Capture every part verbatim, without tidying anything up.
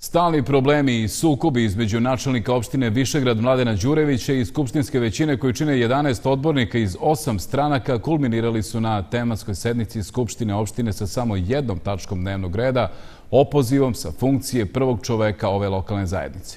Stalni problemi i sukobi između načelnika opštine Višegrad Mladena Đurevića i skupštinske većine koji čine jedanaest odbornika iz osam stranaka kulminirali su na tematskoj sednici Skupštine opštine sa samo jednom tačkom dnevnog reda, opozivom sa funkcije prvog čoveka ove lokalne zajednice.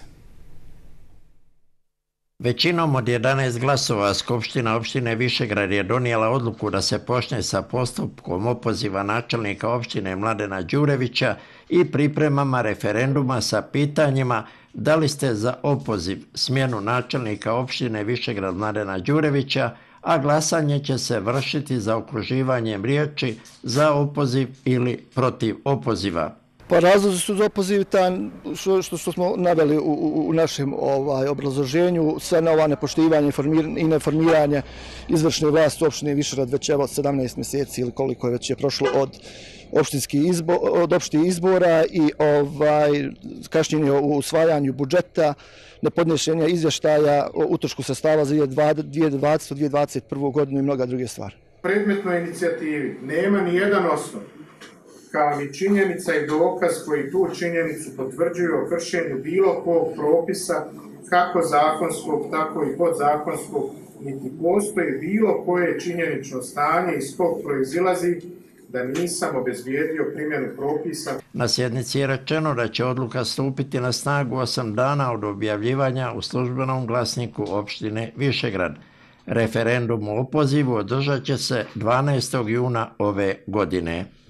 Većinom od jedanaest glasova Skupština opštine Višegrad je donijela odluku da se počne sa postupkom opoziva načelnika opštine Mladena Đurevića i pripremama referenduma sa pitanjima da li ste za opoziv smjenu načelnika opštine Višegrad Mladena Đurevića, a glasanje će se vršiti zaokruživanjem riječi za opoziv ili protiv opoziva. Pa razlozi su za opoziv što, što smo naveli u, u, u našem ovaj, obrazloženju, sve na ova nepoštivanje i neformiranje izvršne vlasti opštine Višegrad već evo sedamnaest mjeseci ili koliko je već je prošlo od opštinskih izbora, od opštih izbora i ovaj, kašnjenje u usvajanju budžeta, nepodnošenje izvještaja o utrošku sredstava za dvije tisuće dvadete do dvije tisuće dvadeset prve. godinu i mnoga druge stvari. Predmetnoj inicijativi nema ni jedan osnov, kao ni činjenica i dokaz koji tu činjenicu potvrđuju o kršenju bilo kog propisa, kako zakonskog, tako i podzakonskog, niti postoji bilo koje činjenično stanje iz kog proizilazi da nisam obezbijedio primjenu propisa. Na sjednici je rečeno da će odluka stupiti na snagu osam dana od objavljivanja u službenom glasniku opštine Višegrad. Referendum o opozivu održat će se dvanaestog juna ove godine.